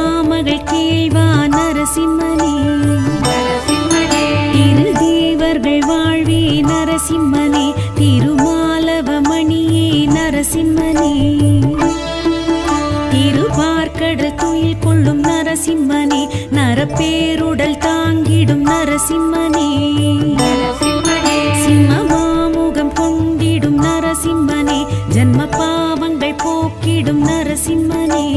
திருமாமகள் கேள்வா நரசிம்மனே, திருதேவர்கள் வாழ்வே நரசிம்மனே, திருமாலவமணியே நரசிம்மனே, திருப்பார்க்கடல் துயில் கொள்ளும் நரசிம்மனே, நரப்பேருடல் தாங்கிடும் நரசிம்மனே, சிம்மமாமுகம் கொண்டிடும் நரசிம்மனே, ஜன்ம பாவங்கள் போக்கிடும் நரசிம்மனே,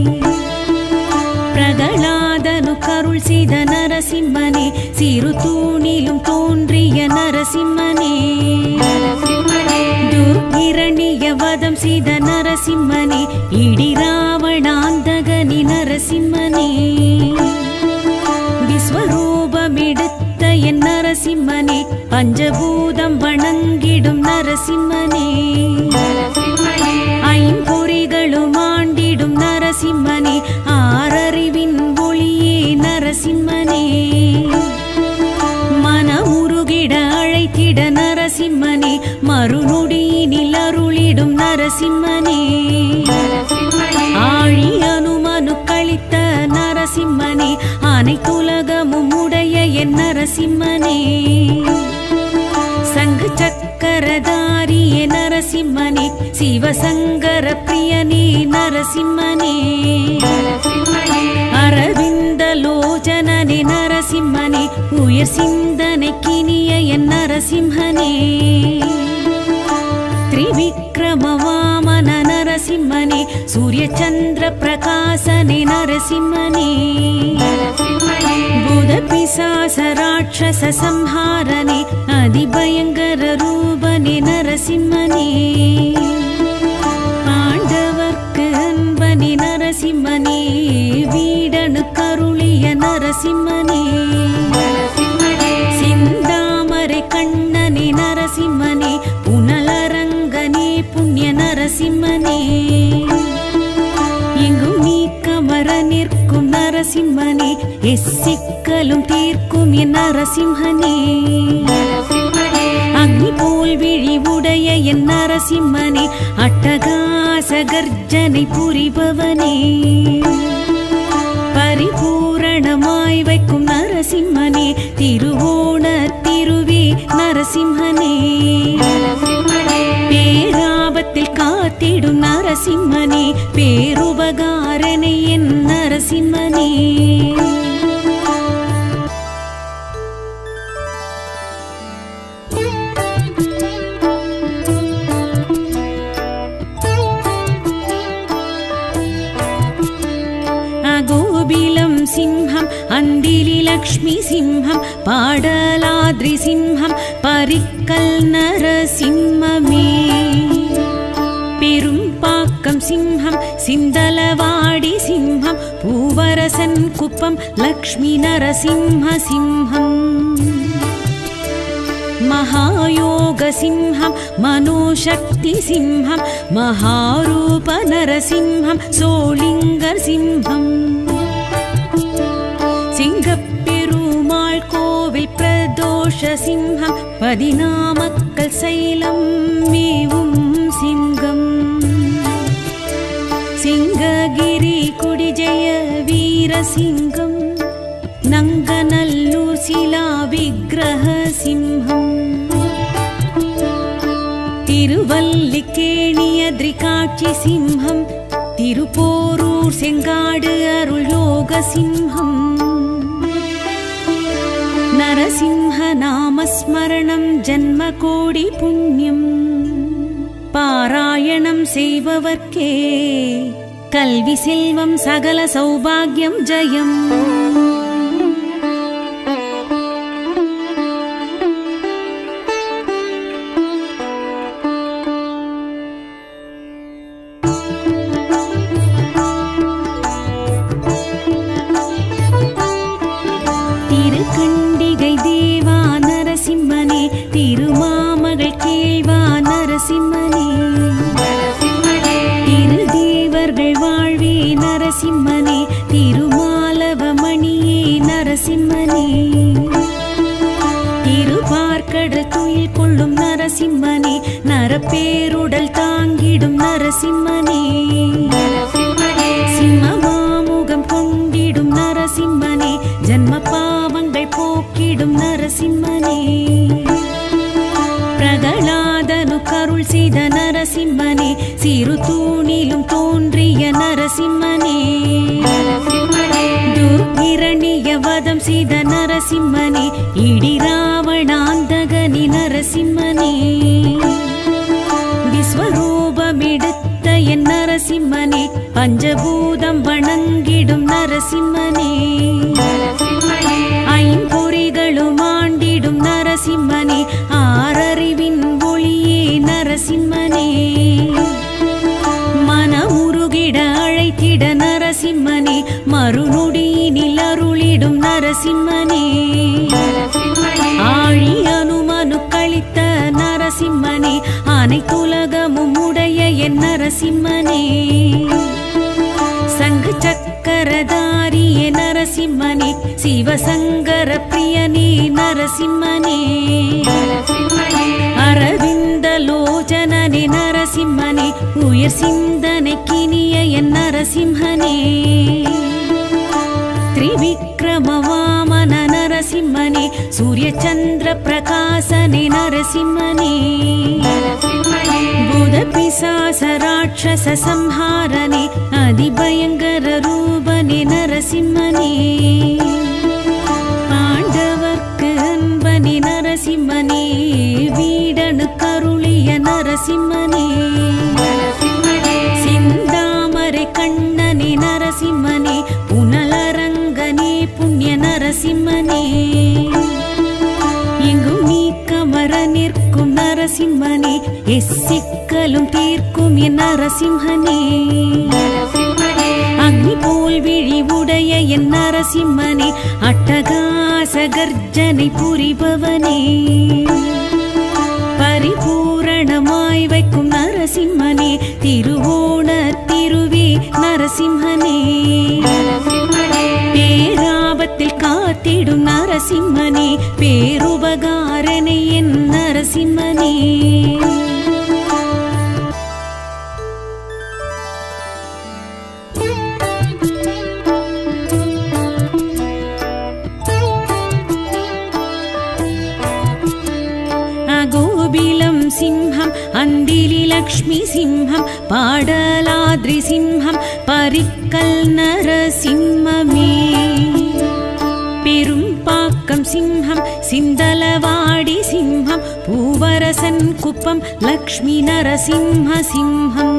பிரகலாதனு கருள் செய்த நரசிம்மனே, சிறு தூணிலும் தோன்றிய நரசிம்மனே, துர்கிரணிய வதம் செய்த நரசிம்மனே, இடி ராவணாந்தகனி நரசிம்மனே, விஸ்வரூபமெடுத்த என் நரசிம்மனே, பஞ்சபூதம் வணங்கிடும் நரசிம்மனே, ஐம்பொறிகளும் ஆண்டிடும் நரசிம்மனே, ஆறறிவின் ஒளியே நரசிம்மனே, மனமுருகிட அழைத்திட நரசிம்மனே, மறுநொடியினில் அருளிடும் நரசிம்மனே, ஆழி அனுமனு கழித்த நரசிம்மனே, அனைத்துலகமும் உடைய என் நரசிம்மனே, சங்கு சக்கரதாரியே நரசிம்மனே, சிவசங்கர பிரியனே நரசிம்மனே, அரவிந்தலோச்சனனே நரசிம்மனே, உயர் சிந்தனை கினிய என் நரசிம்மனே, திரிவிக்ரம வாமன நரசிம்மனே, சூரிய சந்திர பிரகாசனே நரசிம்மனே, பூத பிசாச ராட்சச சம்ஹாரனே, அதிபயங்கர ரூபனே நரசிம்மனே, ஆண்டவர்க்கு அன்பனே நரசிம்மனே, வீடனு கருளிய நரசிம்மனே, சிந்தாமரை கண்ணனே நரசிம்மனே, புனலரங்கனே புண்ணிய நரசிம்மனே, எங்கும் நீக்கமர நிற்கும் நரசிம்மனே, எச்சிக்கலும் தீர்க்கும் என் நரசிம்மனே, அக்னி போல் விழி உடைய என் நரசிம்மனே, அட்டகாச கர்ஜனை புரிபவனே, பரிபூரணமாய் வைக்கும் நரசிம்மனே, திருவோண திருவே நரசிம்மனே, பேராபத்தில் காத்திடும் நரசிம்மனே, பேருபகாரனை என் நரசிம்மனே, அகோபிலம் சிம்ஹம் அந்திலி லக்ஷ்மி சிம்ஹம், பாடலாத்ரி சிம்ஹம் பரிக்கல் நரசிம்மமே, பெரும்பாக்கம் சிம்ஹம் சிந்தலவாடி சிம்ஹம், பூவரசன் குப்பம் லக்ஷ்மி நரசிம்ம சிம்ஹம், महायोग सिंहं मनोशक्ति सिंहं महारूप नरसिंहं सोलिंगर सिंहं सिंगपेरुमाळ कोविल प्रदोष सिंहं पदिनामक्कल सैलं मेवुं सिंहं सिंहगिरि कुडिजय वीर सिंहं नंगनल्लूर शिला विग्रह सिंहं तिरुवल्लिकेणियद्रिकाक्षि सिंहं तिरुपोरूर सेंगाडु अरुळ योग सिंहं नरसिंह नामस्मरणं जन्मकोटि पुण्यं पारायणं सेववर्के कल्वि सेल्वं सकल सौभाग्यं जयम् திருக்கண்டிகை தேவா நரசிம்மனே திருமாமகள் கேள்வா நரசிம்மனே திருதேவர்கள் வாழ்வே நரசிம்மனே திருமாலவமணியே நரசிம்மனே திருப்பார்க்கடல் துயில் கொள்ளும் நரசிம்மனே நரப்பேருடல் தாங்கிடும் நரசிம்மனே சிம்மமாமுகம் கொண்ட நரசிம்மனே சிறு தூணிலும் தோன்றிய நரசிம்மனே துர்கிரணிய வதம் செய்த நரசிம்மனே இடி ராவணாந்தகனி நரசிம்மனே விஸ்வரூபமெடுத்த என் நரசிம்மனே பஞ்சபூதம் வணங்கிடும் நரசிம்மனே ஐம்பொறிகளும் ஆண்டிடும் நரசிம்மனே ஆறறிவின் ஒளியே நரசிம்மனே மனமுருகிட அழைத்திட நரசிம்மனே மறுநொடியினில் அருளிடும் நரசிம்மனே ஆழி அனுமனு கழித்த நரசிம்மனே அனைத்துலகமும் உடைய என் நரசிம்மனே சங்கு சக்கரதாரிய நரசிம்மனே சிவசங்கர பிரியனே நரசிம்மனே அரவிந்த லோச்சனனே நரசிம்மனே உயர் சிந்தனைக்கினிய என் நரசிம்மனே திரிவிக்ரம வாமன நரசிம்மனே சூரிய சந்திர பிரகாசனே நரசிம்மனே பூத பிசாச ராட்சச சம்ஹாரனே அதிபயங்கர ரூபனே நரசிம்மனே பாண்டவர்க்கு அன்பனே நரசிம்மனே வீடனு கருளிய நரசிம்மனே சிந்தாமரை கண்ணனே நரசிம்மனே புனலரங்கனே புண்ணிய நரசிம்மனே எங்கும் நீக்கமர நிற்கும் நரசிம்மனே எச்சிக்கலும் தீர்க்கும் என் நரசிம்மனே அக்னி போல் விழி உடைய என் நரசிம்மனே அட்டகாச கர்ஜனை புரிபவனே பரிபூரணமாய் வைக்கும் நரசிம்மனே திருவோண திருவே நரசிம்மனே பேராபத்தில் காத்திடும் நரசிம்மனே பேருபகாரனை என் நரசிம்மனே அகோபிலம் சிம்ஹம் அந்திலி லக்ஷ்மி சிம்ஹம் பாடலாத்ரி சிம்ஹம் பரிக்கல் நரசிம்மமே பெரும் பாக்கம் சிம்ஹம் சிந்தலவாடி சிம்ஹம் பூவரசன் குப்பம் லக்ஷ்மி நரசிம்ம சிம்ஹம்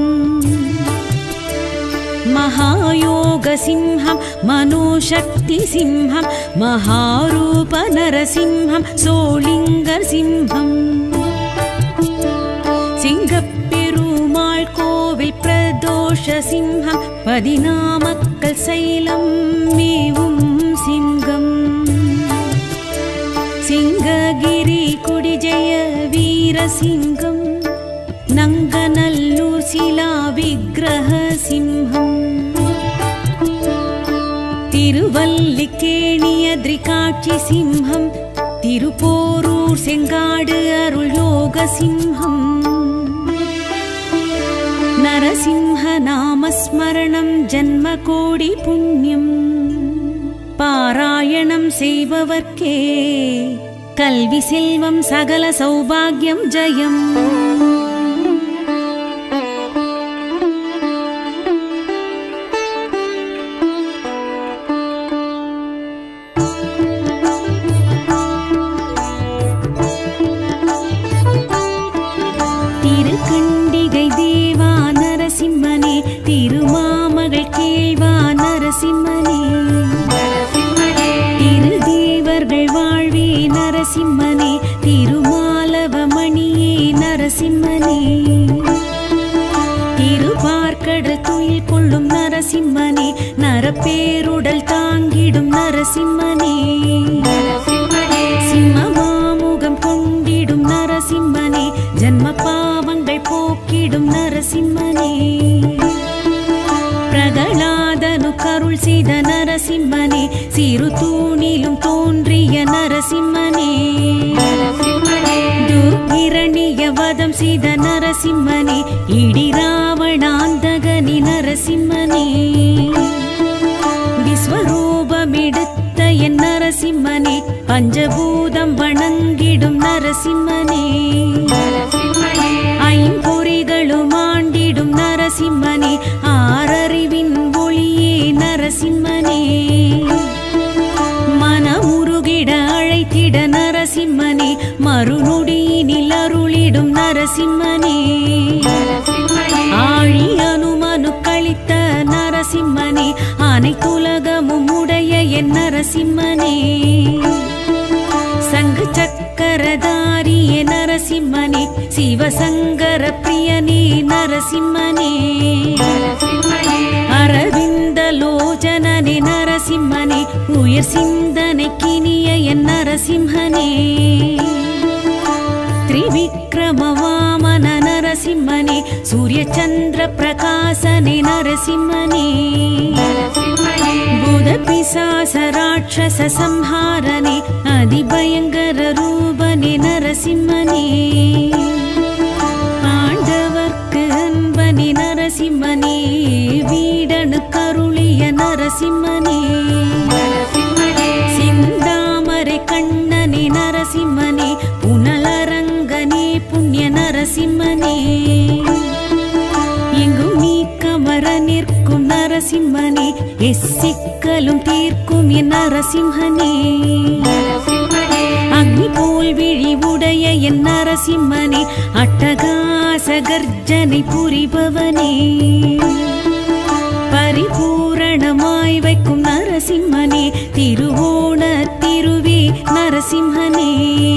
महायोग सिंहं मनोशक्ति सिंहं महारूप नरसिंहं सोलिंगर सिंहं सिंगपेरुमाள் கோவில் பிரதோஷ சிம்ஹம் பதினாமக்கல் சைலம் மேவும் சிங்கம் சிங்ககிரி குடிஜய வீர சிங்கம் நங்கநல்லூர் சிலா விக்கிரக சிம்ஹம் திருவல்லிக்கேணியத்ரிகாட்சி சிம்ஹம் திருப்போரூர் செங்காடு அருள் யோக சிம்ஹம் நரசிம்ஹ நாமஸ்மரணம் ஜன்ம கோடி புண்ணியம் பாராயணம் செய்பவர்க்கே கல்வி செல்வம் சகல சௌபாகியம் ஜெயம் திருமாமகள் கேள்வா நரசிம்மனே திருதேவர்கள் வாழ்வே நரசிம்மனே திருமாலவமணியே நரசிம்மனே திருப்பார்க்கடல் துயில் கொள்ளும் நரசிம்மனே நரப்பேருடல் தாங்கிடும் நரசிம்மனே சிம்மமாமுகம் கொண்டிடும் நரசிம்மனே ஜன்ம பாவங்கள் போக்கிடும் நரசிம்மனே பிரகலாதனு கருள் செய்த நரசிம்மனே சிறு தூணிலும் தோன்றிய நரசிம்மனே துர்கிரணிய வதம் செய்த நரசிம்மனே இடி ராவணாந்தகனி நரசிம்மனே விஸ்வரூபமெடுத்த என் நரசிம்மனே பஞ்சபூதம் வணங்கிடும் நரசிம்மனே ஐம்பொறிகளும் ஆண்டிடும் நரசிம்மனே ஆறறிவின் ஒளியே நரசிம்மனே மனமுருகிட அழைத்திட நரசிம்மனே மறுநொடியினில் அருளிடும் நரசிம்மனே ஆழி அனுமனு கழித்த நரசிம்மனே அனைத்துலகமும் உடைய என் நரசிம்மனே சங்கு சக்கரதாரியே நரசிம்மனே சிவசங்கர பிரியனே நரசிம்மனே அரவிந்த லோச்சனனே நரசிம்மனே உயர் சிந்தனைக்கினிய என் நரசிம்மனே திரிவிக்ரம வாமன நரசிம்மனே சூரிய சந்திர பிரகாசனே நரசிம்மனே பூத பிசாச ராட்சச சம்ஹாரனே அதிபயங்கர ரூபனே நரசிம்மனே ஆண்டவர்க்கு அன்பனே நரசிம்மனே வீடனு கருளிய நரசிம்மனே சிந்தாமரை கண்ணனே நரசிம்மனே புனலரங்கனே புண்ணிய நரசிம்மனே எங்கும் நீ கமர நிற்கும் நரசிம்மனே எச்சிக்கலும் தீர்க்கும் என் நரசிம்மனே அக்னி போல் விழி உடைய என் நரசிம்மனே அட்டகாச கர்ஜனை புரிபவனே பரிபூரணமாய் வைக்கும் நரசிம்மனே திருவோண திருவே நரசிம்மனே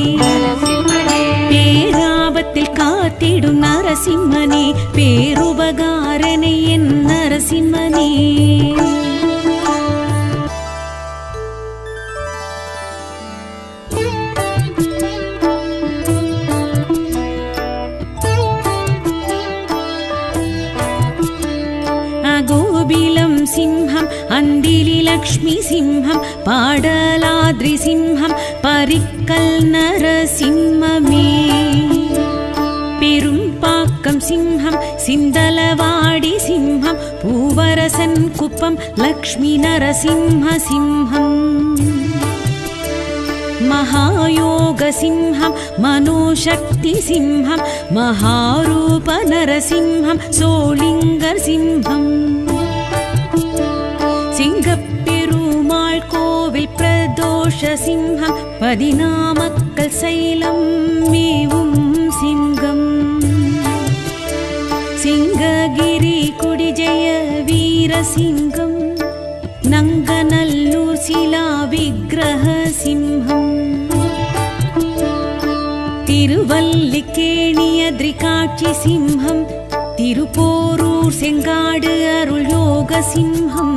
பேராபத்தில் காத்திடும் நரசிம்மனே பேருபகாரனை என் நரசிம்மனே அகோபிலம் சிம்ஹம் அந்திலி லக்ஷ்மி சிம்ஹம் பாடலாத்ரி சிம்ஹம் பரிக்கல் நரசிம்மமே பெரும்பாக்கம் சிம்ஹம் சிந்தலவாடி சிம்ஹம் பூவரசன் குப்பம் லக்ஷ்மி நரசிம்ம சிம்ஹம் महायोग सिंहं मनोशक्ति सिंहं महारूप नरसिंहं सोलिंगर सिंहं सिंगपेरुमाள் கோவில் பிரதோஷ சிம்ஹம் பதினாமக்கல் சைலம் மேவும் சிங்கம் சிங்ககிரி குடிஜய வீர சிங்கம் நங்கநல்லூர் சிலா விக்கிரக சிம்ஹம் திருவல்லிக்கேணியத்ரி காட்சி சிம்ஹம் திருப்போரூர் செங்காடு அருள் யோக சிம்ஹம்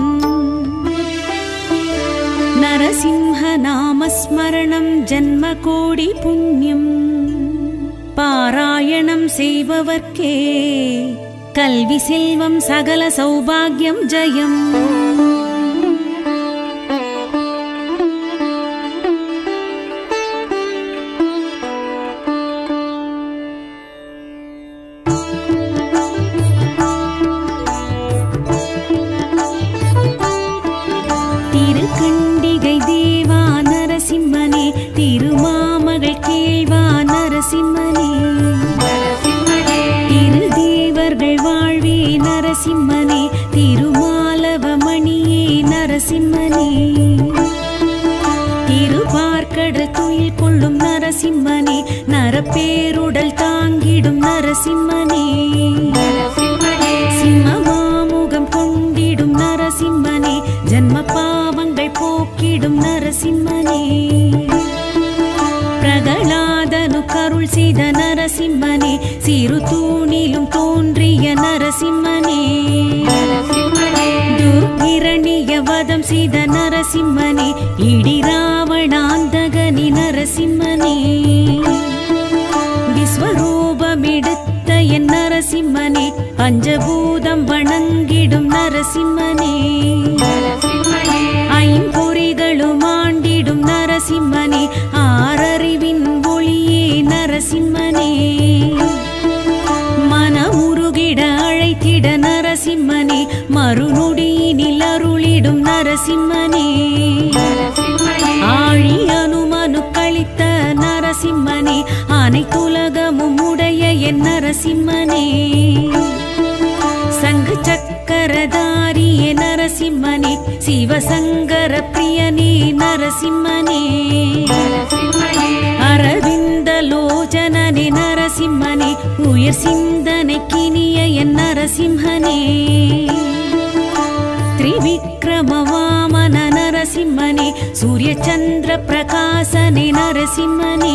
நரசிம்ஹ நாமஸ்மரணம் ஜன்ம கோடி புண்ணியம் பாராயணம் செய்பவர்க்கே கல்வி செல்வம் சகல சௌபாகியம் ஜெயம் திருக்கண்டிகை தேவா நரசிம்மனே திருமாமகள் கேள்வா நரசிம்மனே திருதேவர்கள் வாழ்வே நரசிம்மனே திருமாலவமணியே நரசிம்மனே திருப்பார்க்கடல் துயில் கொள்ளும் நரசிம்மனே நரப்பேருடல் தாங்கிடும் நரசிம்மனே சிம்மமாமுகம் கொண்டிடும் நரசிம்மனே ஜன்ம பாவங்கள் போக்கிடும் நரசிம்மனே பிரகலாதனு கருள் செய்த நரசிம்மனே சிறு தூணிலும் தோன்றிய நரசிம்மனே துர்கிரணிய வதம் செய்த நரசிம்மனே இடி ராவணாந்தகனி நரசிம்மனே விஸ்வரூபமெடுத்த என் நரசிம்மனே பஞ்சபூதம் வணங்கிடும் நரசிம்மனே ஐம்பொறிகளும் ஆண்டிடும் நரசிம்மனே ஆறறிவின் ஒளியே நரசிம்மனே மனமுருகிட அழைத்திட நரசிம்மனே மறுநொடியினில் அருளிடும் நரசிம்மனே ஆழி அனுமனு கழித்த நரசிம்மனே அனைத்துலகமும் உடைய என் நரசிம்மனே சங்கு சக்கரதாரியே நரசிம்மனே சிவசங்கர பிரியனே நரசிம்மனே அரவிந்த லோச்சனனே நரசிம்மனே உயர் சிந்தனை கினிய என் நரசிம்மனே त्रिविक्रम वामन नरसिंहने सूर्य चंद्र प्रकाशने नरसिंहने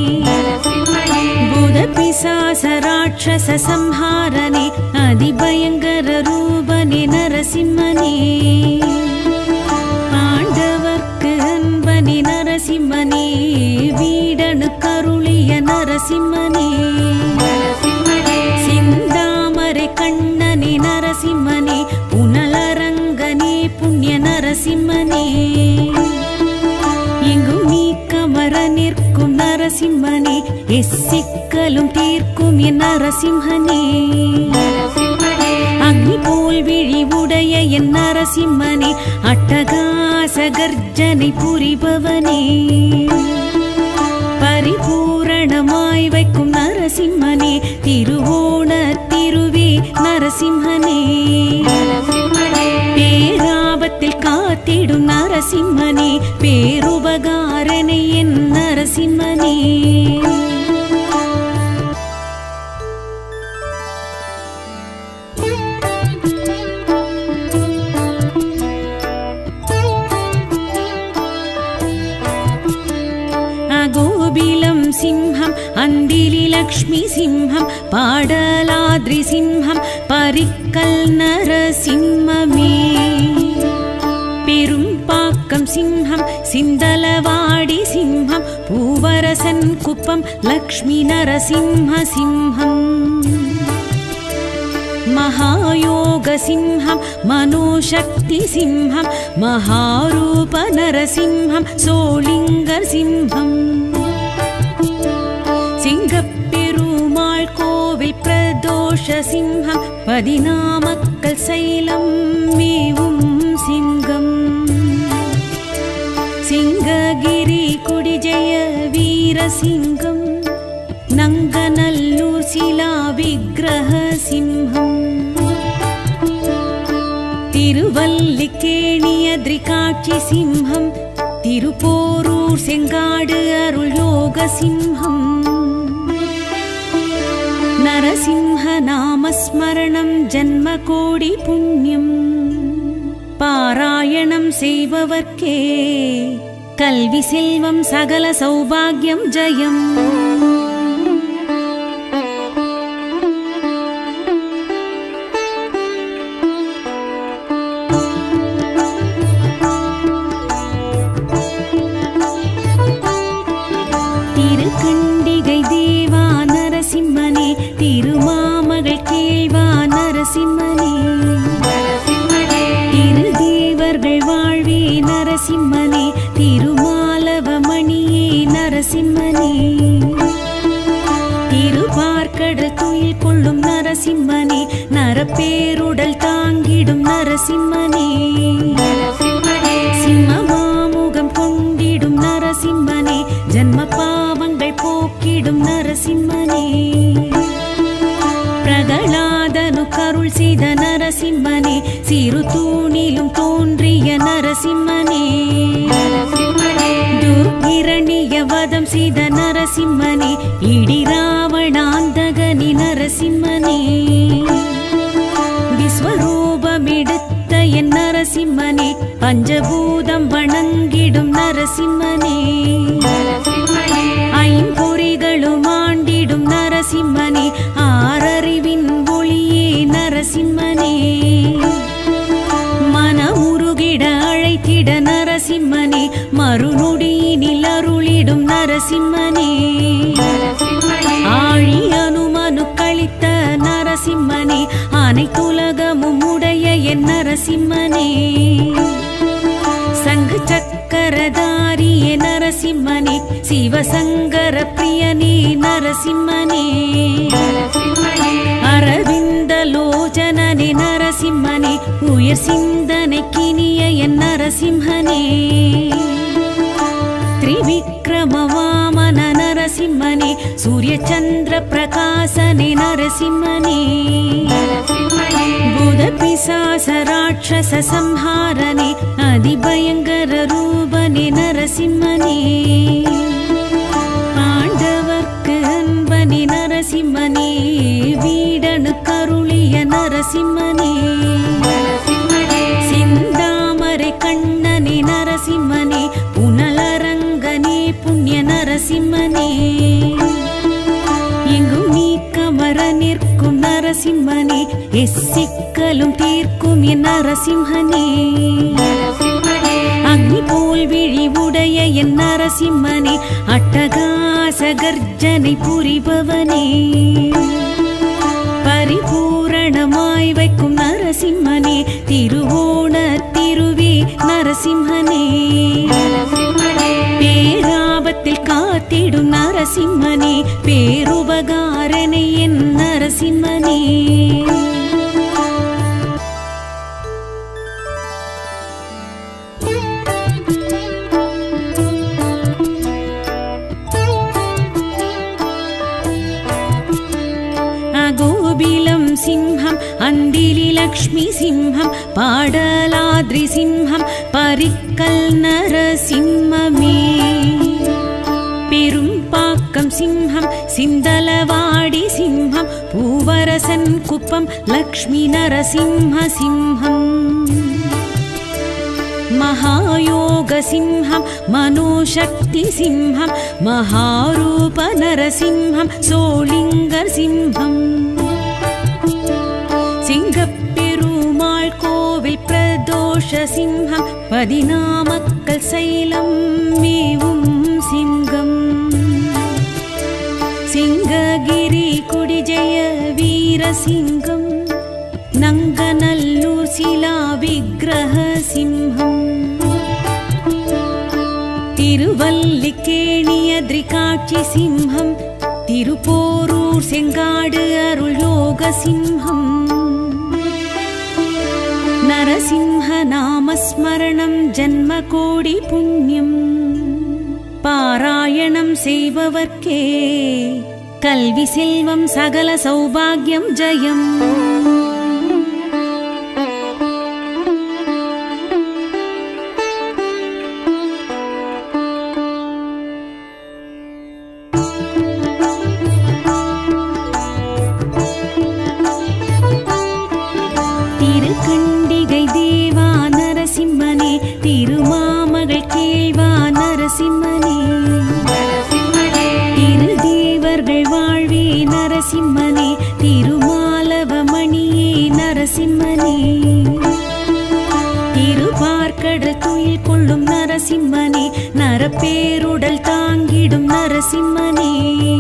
भूत पिशाच राक्षस संहारने अधिभयंकर रूपने नरसिंहने पांडवर्क्कु अन्बने नरसिंहने वीडनु करुळिय नरसिंहने सिंदामरे कण्णने नरसिंहने पुनलरंगने पुण्य नरसिंहने எங்கும் நீக்கமர நிற்கும் நரசிம்மனே எச்சிக்கலும் தீர்க்கும் என் நரசிம்மனே அக்னி போல் விழி உடைய என் நரசிம்மனே அட்டகாச கர்ஜனை புரிபவனே பரிபூரணமாய் வைக்கும் நரசிம்மனே திருவோண திருவே நரசிம்மனே பேராபத்தில் காத்திடும் நரசிம்மனே பேருபகாரனை என் நரசிம்மனே அகோபிலம் சிம்ஹம் அந்திலி லக்ஷ்மி சிம்ஹம் பாடலாத்ரி சிம்ஹம் பரிக்கல் நரசிம்மமே பெரும்பாக்கம் சிம்ஹம் சிந்தலவாடி சிம்ஹம் பூவரசன் குப்பம் லக்ஷ்மி நரசிம்ம சிம்ஹம் महायोग सिंहं मनोशक्ति सिंहं महारूप नरसिंहं सोलिंगर सिंहं सिंगपेरुमाள் கோவில் பிரதோஷ சிம்ஹம் பதினாமக்கல் சைலம் மேவும் சிங்கம் சிங்ககிரி கொடி ஜெய வீர சிங்கம் நங்கநல்லூர் சிலா விக்கிரக சிம்ஹம் திருவல்லிக்கேணி அதிரிகாட்சி சிம்ஹம் திருப்போரூர் செங்காடு அருள் யோக சிம்ஹம் நரசிம்ஹ நாமஸ்மரணம் ஜன்ம கோடி புண்ணியம் பாராயணம் செய்பவர்க்கே கல்வி செல்வம் சகல சௌபாகியம் ஜெயம் திருக்கண்டிகை தேவா நரசிம்மனே திருமாமகள் கேள்வா நரசிம்மனே திருதேவர்கள் வாழ்வே நரசிம்மனே திருமாலவமணியே நரசிம்மனே திருப்பார்க்கடல் துயில் கொள்ளும் நரசிம்மனே நரப்பேருடல் தாங்கிடும் நரசிம்மனே சிம்மமாமுகம் கொண்டிடும் நரசிம்மனே ஜன்ம பாவங்கள் போக்கிடும் நரசிம்மனே பிரகலாதனு கருள் செய்த நரசிம்மனே சிறு தூணிலும் தோன்றிய நரசிம்மனே துர்கிரணிய வதம் செய்த நரசிம்மனே இடி ராவணாந்தகனி நரசிம்மனே விஸ்வரூபமெடுத்த என் நரசிம்மனே பஞ்சபூதம் வணங்கிடும் நரசிம்மனே ஐம்பொறிகளும் ஆண்டிடும் நரசிம்மனே ஆறறிவின் ஒளியே நரசிம்மனே மனமுருகிட அழைத்திட நரசிம்மனே மறுநொடியினில் அருளிடும் நரசிம்மனே ஆழி அனுமனு கழித்த நரசிம்மனே அனைத்துலகமும் உடைய என் நரசிம்மனே சங்கு சக்கரதாரியே நரசிம்மனே சிவசங்கர பிரியனே நரசிம்மனே அரவிந்த லோச்சனனே நரசிம்மனே உயர் சிந்தனை கினிய என் நரசிம்மனே त्रिविक्रम वामन नरसिंहने सूर्यचंद्र प्रकाशने नरसिंहने भूतपिशाच राक्षस संहारने अधिभयंकर रूपने नरसिंहने पांडवर्क्कु अन्बने नरसिंहने वीडनु करुळिय नरसिंहने सिंदामरे कण्णने नरसिंहने पुनलरंगने पुण्य नरसिंहने எங்கும் நீக்கமர நிற்கும் நரசிம்மனே எச்சிக்கலும் தீர்க்கும் என் நரசிம்மனே அக்னி போல் விழி உடைய என் நரசிம்மனே அட்டகாச கர்ஜனை புரிபவனே பரிபூரணமாய் வைக்கும் நரசிம்மனே திருவோண திருவே நரசிம்மனே பேராபத்தில் காத்திடும் நரசிம்மனே பேருபகாரனை என் நரசிம்மனே அகோபிலம் சிம்ஹம் அந்திலி லக்ஷ்மி சிம்ஹம் பாடலாத்ரி சிம்ஹம் பரிக்கல் நரசிம்மமே பெரும்பாக்கம் சிம்ஹம் சிந்தலவாடி சிம்ஹம் பூவரசன் குப்பம் லக்ஷ்மி நரசிம்ம சிம்ஹம் महायोग सिंहं मनोशक्ति सिंहं महारूप नरसिंहं सोलिंगर सिंहं सिंगपेरुमाள் கோவில் பிரதோஷ சிம்ஹம் பதினாமக்கல் சைலம் மேவும் சிங்கம் சிங்ககிரி குடிஜய வீர சிங்கம் நங்கநல்லூர் சிலா விக்கிரக சிம்ஹம் திருவல்லிக்கேணியத்ரிகாட்சி சிம்ஹம் திருப்போரூர் செங்காடு அருள் யோக சிம்ஹம் நரசிம்ஹ நாமஸ்மரணம் ஜன்ம கோடி புண்ணியம் பாராயணம் செய்பவர்க்கே கல்வி செல்வம் சகல சௌபாகியம் ஜெயம் திருக்கண்டிகை தேவா நரசிம்மனே திருமாமகள் கேள்வா நரசிம்மனே திருதேவர்கள் வாழ்வே நரசிம்மனே திருமாலவமணியே நரசிம்மனே திருப்பார்க்கடல் துயில் கொள்ளும் நரசிம்மனே நரப்பேருடல் தாங்கிடும் நரசிம்மனே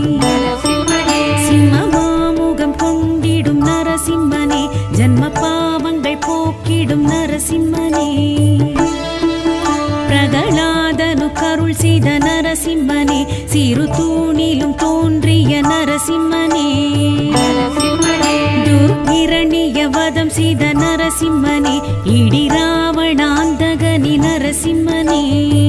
சிம்மமாமுகம் கொண்டிடும் நரசிம்மனே ஜன்ம பாவங்கள் போக்கிடும் நரசிம்மனே பிரகலாதனு கருள் செய்த நரசிம்மனே சிறு தூணிலும் தோன்றிய நரசிம்மனே துர்கிரணிய வதம் செய்த நரசிம்மனே இடி ராவணாந்தகனி நரசிம்மனே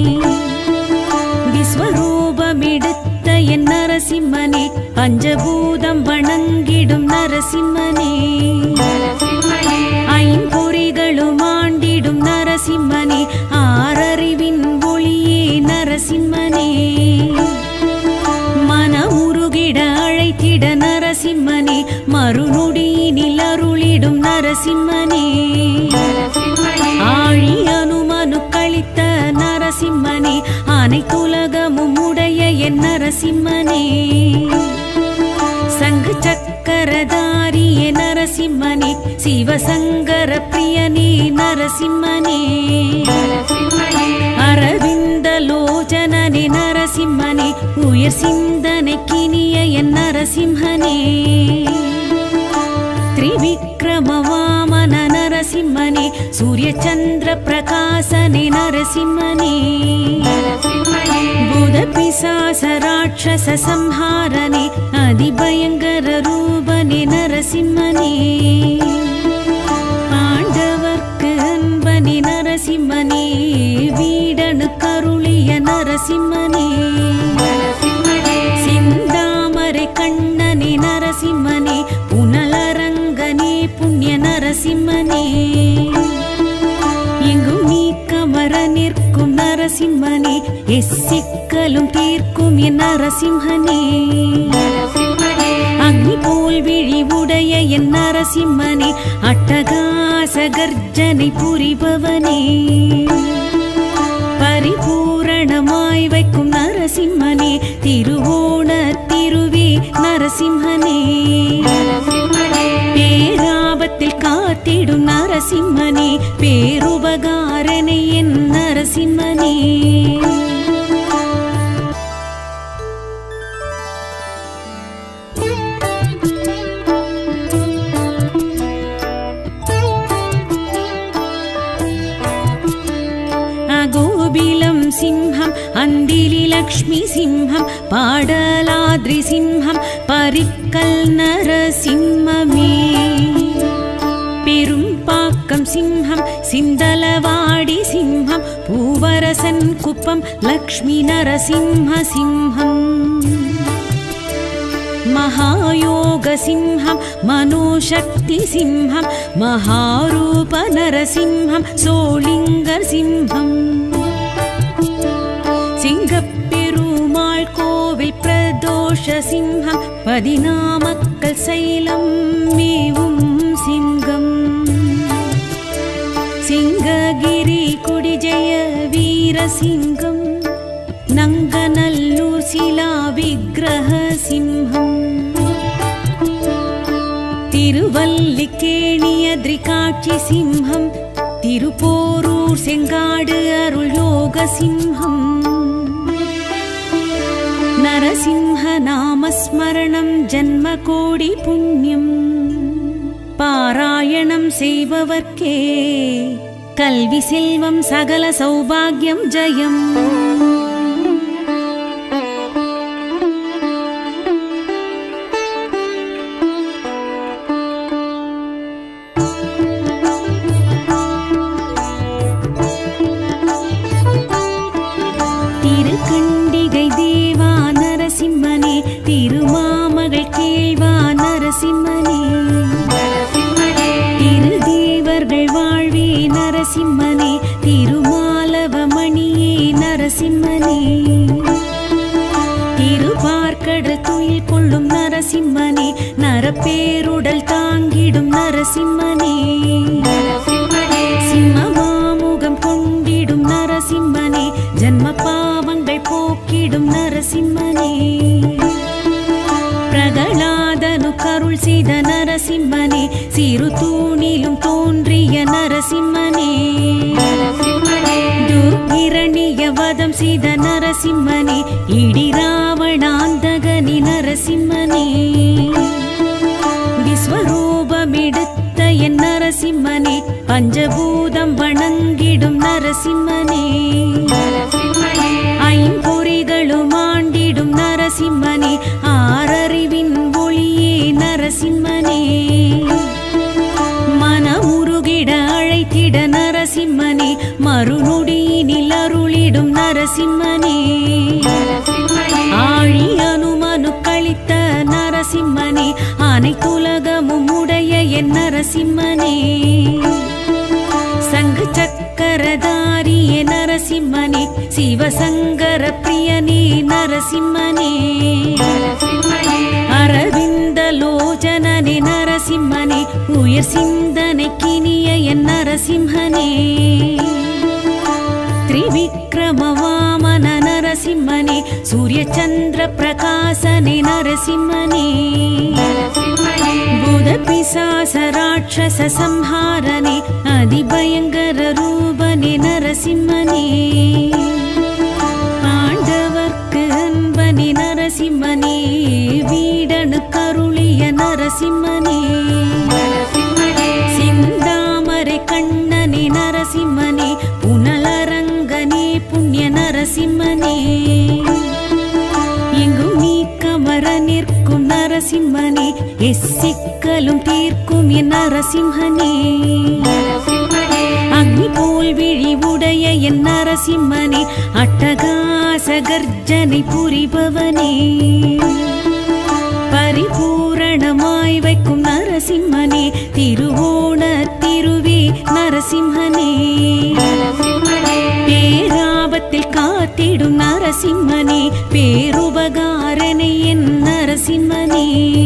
விஸ்வரூபமெடுத்த என் நரசிம்மனே பஞ்சபூதம் வணங்கிடும் நரசிம்மனே ஐம்பொறிகளும் ஆண்டிடும் நரசிம்மனே ஆறறிவின் ஒளியே நரசிம்மனே மனமுருகிட அழைத்திட நரசிம்மனே மறுநொடியினில் அருளிடும் நரசிம்மனே ஆழி அனுமனு கழித்த நரசிம்மனே அனைத்துலகமும் உடைய என் நரசிம்மனே சங்கு சக்கரதாரியே நரசிம்மனே சிவசங்கர பிரியனே நரசிம்மனே அரவிந்த லோச்சனனே நரசிம்மனே உயர் சிந்தனை கினிய என் நரசிம்மனே त्रिविक्रम वामन नरसिंहने सूर्यचंद्र प्रकाशने नरसिंहने भूतपिशाच राक्षस संहारने अधिभयंकर रूपने नरसिंहने पांडवर्क्कु अन्बने नरसिंहने वीडनु करुळिय नर நரசிம்மனே சிந்தாமரை கண்ணனே நரசிம்மனே புனலரங்கனே புண்ணிய நரசிம்மனே எங்கும் நீ கமர நிற்கும் நரசிம்மனே எச்சிக்கலும் தீர்க்கும் என் நரசிம்மனே அக்னி போல் விழி உடைய என் நரசிம்மனே அட்டகாச கர்ஜனை புரிபவனே பரிபூரணமாய் வைக்கும் நரசிம்மனே திருவோண திருவே நரசிம்மனே பேராபத்தில் காத்திடும் நரசிம்மனே பேருபகாரனை என் நரசிம்மனே அகோபிலம் சிம்ஹம் அந்திலி லக்ஷ்மி சிம்ஹம் பாடலாத்ரி சிம்ஹம் பரிக்கல் நரசிம்மமே பெரும்பாக்கம் சிம்ஹம் சிந்தலவாடி சிம்ஹம் பூவரசன் குப்பம் லக்ஷ்மி நரசிம்ம சிம்ஹம் महायोग सिंहं मनोशक्ति सिंहं महारूप नरसिंहं सोलिंगर सिंहं सिंगपेरुमाळ कोविल प्रदोष सिंहं पदिनामक्कल सैलं मेवुं सिंहं सिंहगिरि कुडि जय वीर सिंहं नंगनल्लूर शिला विग्रह सिंहं तिरुवल्लिकेणियद्रिकाक्षि सिंहं तिरुपोरूर सेंगाडु अरुळ योग सिंहं नरसिंह नामस्मरणं जन्मकोडि पुण्यं पारायणं सेववर्के कल्वि सेल्वं सकल सौभाग्यं जयम् திருக்கண்டிகை தேவா நரசிம்மனே திருமாமகள் கேள்வா நரசிம்மனே திருதேவர்கள் வாழ்வே நரசிம்மனே திருமாலவமணியே நரசிம்மனே திருப்பார்க்கடல் துயில் கொள்ளும் நரசிம்மனே நரப்பேருடல் தாங்கிடும் நரசிம்மனே சிம்மமாமுகம் கொண்டிடும் நரசிம்மனே ஜன்ம பாவங்கள் போக்கிடும் நரசிம்மனே பிரகலாதனு கருள் செய்த நரசிம்மனே சிறு தூணிலும் தோன்றிய நரசிம்மனே துர்கிரணிய வதம் செய்த நரசிம்மனே இடி ராவணாந்தகனி நரசிம்மனே விஸ்வரூபமெடுத்த என் நரசிம்மனே பஞ்சபூதம் வணங்கிடும் நரசிம்மனே ஐம்பொறிகளும் ஆண்டிடும் நரசிம்மனே ஆறறிவின் ஒளியே நரசிம்மனே மனமுருகிட அழைத்திட நரசிம்மனே மறுநொடியினில் அருளிடும் நரசிம்மனே ஆழி அனுமனு கழித்த நரசிம்மனே அனைத்துலகமும் உடைய என் நரசிம்மனே சங்கு சக்கரதாரியே நரசிம்மனே சிவசங்கர பிரியனே நரசிம்மனே அரவிந்தலோச்சனனே நரசிம்மனே உயர் சிந்தனை கினிய என் நரசிம்மனே त्रिविक्रम वामन नरसिंहने सूर्य चंद्र प्रकाशने नरसिंहने बुध पिशाच राक्षस संहारने अधिभयंकर रूपने नरसिंहने पांडवर्क्कु अन्बने नरसिंहने वीडनु करुळिय नरसिंहने सिंदामरै कण्णने नरसिंहने पुनलरंगने पुण्य नरसिंहने எங்கும் நீ கமர நிற்கும் நரசிம்மனே எச்சிக்கலும் தீர்க்கும் என் நரசிம்மனே அக்னி போல் விழி உடைய என் நரசிம்மனே அட்டகாச கர்ஜனை புரிபவனே பரிபூரணமாய் வைக்கும் நரசிம்மனே திருவோண திருவே நரசிம்மனே பேராபத்தில் காத்திடும் நரசிம்மனே பேருபகாரனை என் நரசிம்மனே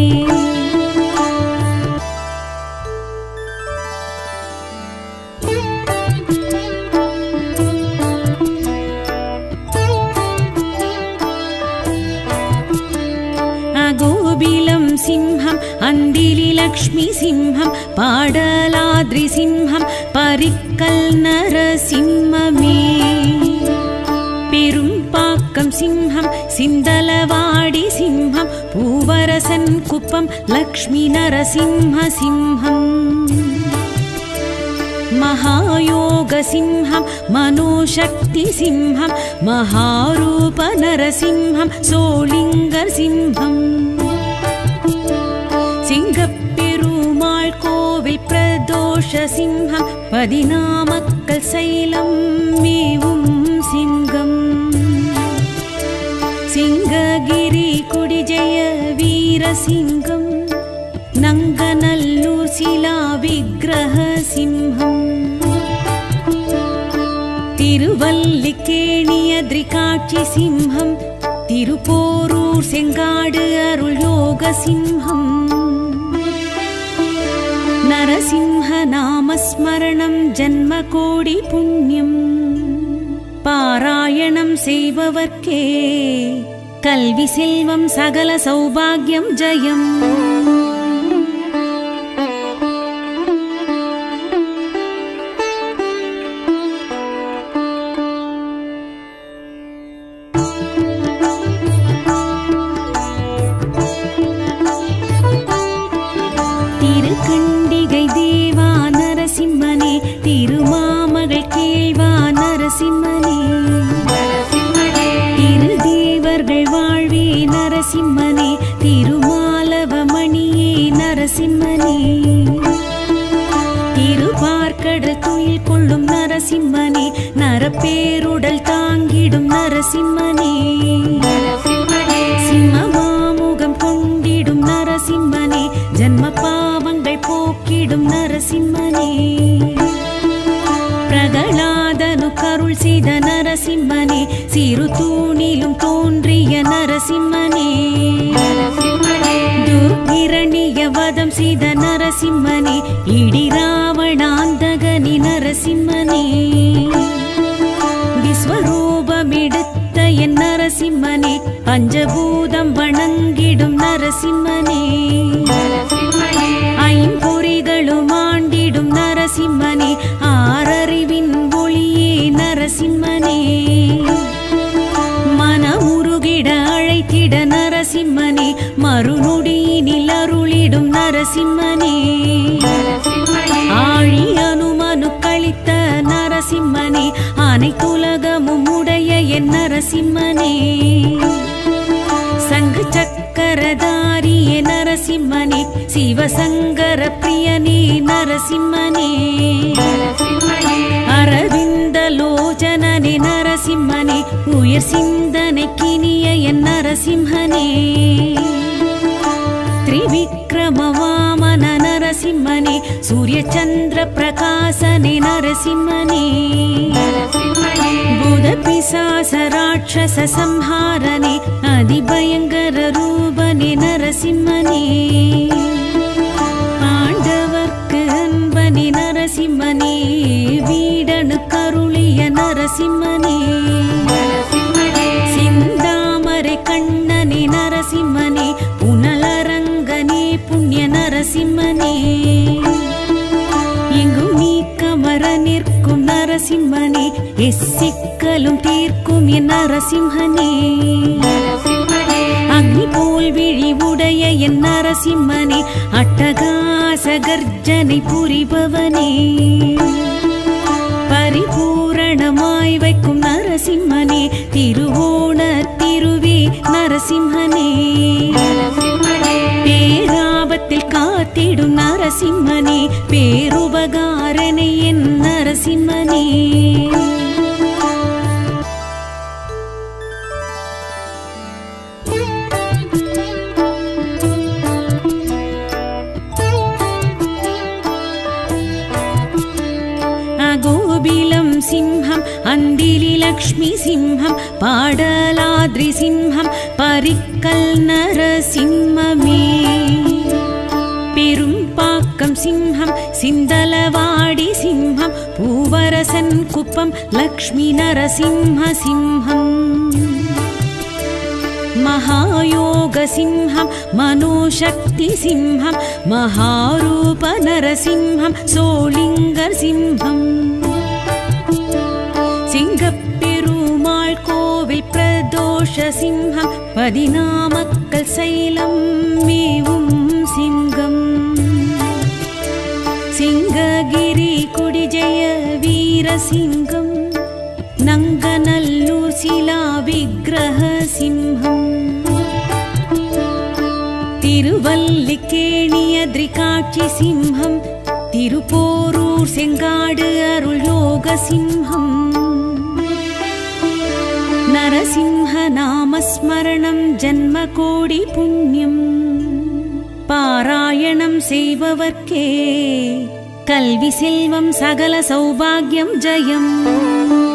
அகோபிலம் சிம்ஹம் அந்திலி லக்ஷ்மி சிம்ஹம் பாடலாத்ரி சிம்ஹம் பரிக்கல் நரசிம்மமே பெரும்பாக்கம் சிம்ஹம் சிந்தலவாடி சிம்ஹம் பூவரசன் குப்பம் லக்ஷ்மி நரசிம்ம சிம்ஹம் महायोग सिंहं मनोशक्ति सिंहं महारूप नरसिंहं सोलिंगर सिंहं सिंगपेरुमाळ कोविल प्रदोष सिंहं पदिनामक्कल सैलं मेवुं सिंहं सिंहगिरि कुडिजय वीर सिंहं नंगनल्लूर शिला विग्रह सिंहं तिरुवल्लिकेणियद्रिकाक्षि सिंहं तिरुपोरूर सेंगाडु अरुळ योग सिंहं नरसिंह नामस्मरणं जन्मकोडि पुण्यं पारायणं सेववर्के कल्वि सेल्वं सकल सौभाग्यं जयम् திருக்கண்டிகை தேவா நரசிம்மனே திருமாமகள் கேள்வா நரசிம்மனே திருதேவர்கள் வாழ்வே நரசிம்மனே திருமாலவமணியே நரசிம்மனே திருப்பார்க்கடல் துயில் கொள்ளும் நரசிம்மனே நரப்பேருடல் தாங்கிடும் நரசிம்மனே சிம்மமாமுகம் கொண்டிடும் நரசிம்மனே ஜன்ம பாவங்கள் போக்கிடும் நரசிம்மனே பிரகலாதனு கருள் செய்த நரசிம்மனே சிறு தூணிலும் தோன்றிய நரசிம்மனே துர்கிரணிய வதம் செய்த நரசிம்மனே இடி ராவணாந்தகனி நரசிம்மனே விஸ்வரூபமெடுத்த என் நரசிம்மனே பஞ்சபூதம் வணங்கிடும் நரசிம்மனே ஐம்பொறிகளும் ஆண்டிடும் நரசிம்மனே ஆறறிவின் ஒளியே நரசிம்மனே மனமுருகிட அழைத்திட நரசிம்மனே மறுநொடியினில் அருளிடும் நரசிம்மனே ஆழி அனுமனு கழித்த நரசிம்மனே அனைத்துலகமும் உடைய என் நரசிம்மனே சங்கு சக்கரதாரியே நரசிம்மனே சிவசங்கர பிரியனே நரசிம்மனே அரவிந்த லோச்சனனே நரசிம்மனே உயர் சிந்தனை கினிய என் நரசிம்மனே त्रिविक्रम वामन नरसिंहने सूर्य चंद्र प्रकाशने नरसिंहने बुध पिशाच राक्षस संहारने अधिभयंकर रूपने नरसिंहने पांडवर्क्कु अन्बने नरसिंहने वीडनु करुळिय नरसिंहने सिंदामरे कण्णने नरसिंहने पुनलरंगने पुण्य नरसिंहने எங்கும் நீக்கமர நிற்கும் நரசிம்மனே எச்சிக்கலும் தீர்க்கும் என் நரசிம்மனே அக்னி போல் விழி உடைய என் நரசிம்மனே அட்டகாச கர்ஜனை புரிபவனே பரிபூரணமாய் வைக்கும் நரசிம்மனே திருவோண திருவே நரசிம்மனே பேராபத்தில் காத்திடும் நரசிம்மனே பேருபகாரனை என் நரசிம்மனே நரசிம்மனே. அகோபிலம் சிம்ஹம் அந்திலி லக்ஷ்மி சிம்ஹம் பாடலாத்ரி சிம்ஹம் பரிக்கல் நரசிம்மமே. பெரும்பாக்கம் சிம்ஹம் சிந்தலவாடி சிம்ஹம் பூவரசன் குப்பம் லக்ஷ்மி நரசிம்ம சிம்ஹம். महायोग सिंहं मनोशक्ति सिंहं महारूप नरसिंहं सोलिंगर सिंहं. सिंगपेरुमाள் கோவில் பிரதோஷ சிம்ஹம் பதினாமக்கல் சைலம் மேவும் சிங்கம். சிங்ககிரி குடிஜய வீர சிங்கம் நங்கநல்லூர் சிலா விக்கிரக சிம்ஹம். திருவல்லிக்கேணியத்ரிகாட்சி சிம்ஹம் திருப்போரூர் செங்காடு அருள் யோக சிம்ஹம். நரசிம்ஹ நாமஸ்மரணம் ஜன்ம கோடி புண்ணியம். பாராயணம் செய்பவர்க்கே கல்வி செல்வம் சகல சௌபாகியம் ஜெயம்.